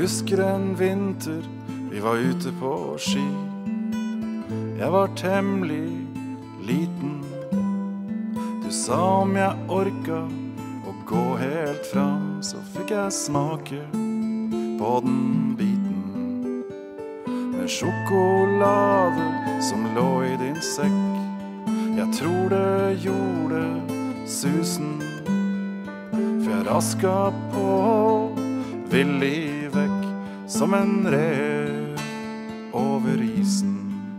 husker en vinter vi var ute på ski. Jeg var temmelig liten. Du sa om jeg orka å gå helt fram, så fikk jeg smake på den biten. Med sjokolade som lå i din sekk. Jeg tror det gjorde susen, for jeg rasket på villig vekk som en rev over isen.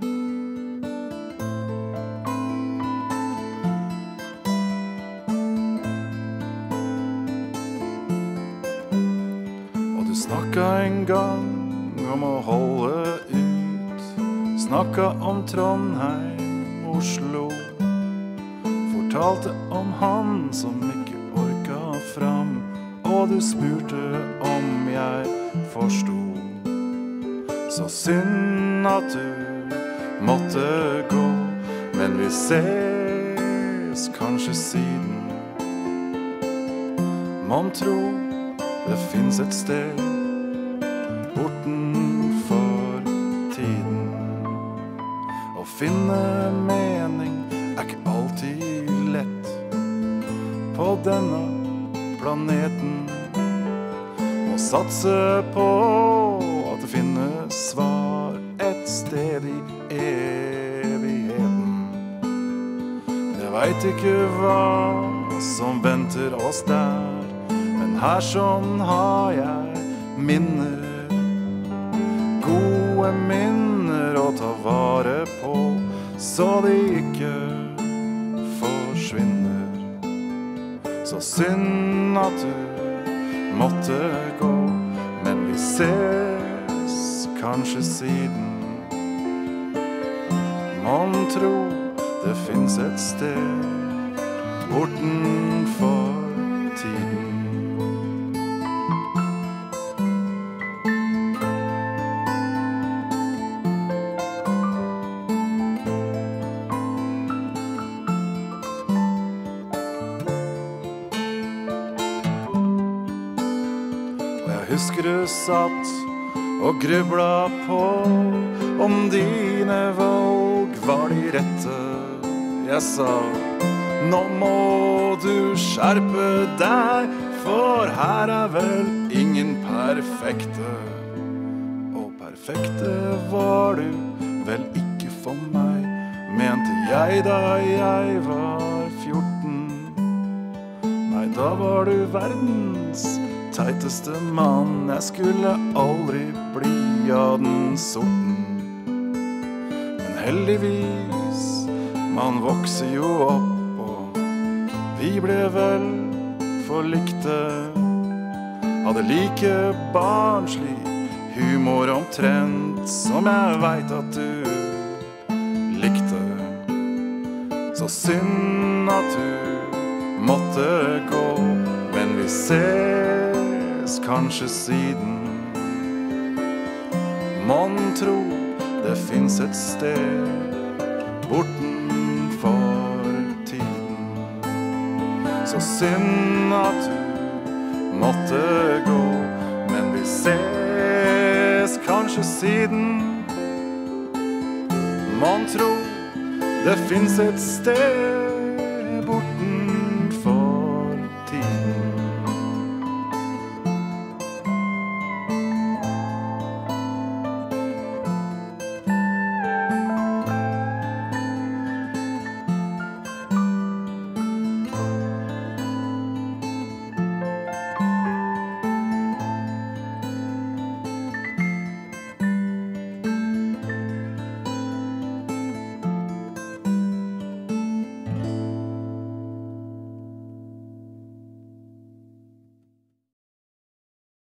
Og du snakket en gang om å holde ut, snakket om Trondheim, Oslo, fortalte om han som ikke orket fram, og du spurte om jeg forstod. Så synd at du måtte gå, men vi ses kanskje siden. Man tror det finnes et sted bortenfor tiden. Å finne mening er ikke alltid lett på denne planeten. Må satse på at det finnes svar et sted i evigheten. Jeg vet ikke hva som venter oss der, men her sånn har jeg minner, gode minner å ta vare på, så de ikke forsvinner. Så synd at du måtte gå, men vi ses kanskje siden. Man tror det finnes et sted bortenfor tiden. Husker du satt og grubla på om dine valg var de rette. Jeg sa, nå må du skjerpe deg, for her er vel ingen perfekte. Og perfekte var du vel ikke for meg, mente jeg da jeg var 14. Nei, da var du verdens teiteste mann, jeg skulle aldri bli av den sorten. Men heldigvis, man vokser jo opp, og vi ble vel forlikte. Hadde like barnslig humor omtrent som jeg vet at du likte. Så synd at du måtte gå, men vi ses kanskje siden. Man tror det finnes et sted bortenfor tiden. Så synd at du måtte gå, men vi ses kanskje siden. Man tror det finnes et sted